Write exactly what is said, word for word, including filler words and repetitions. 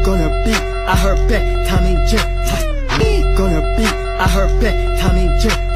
gonna be, I heard back, Tommy J. Gonna be, I heard back, Tommy J.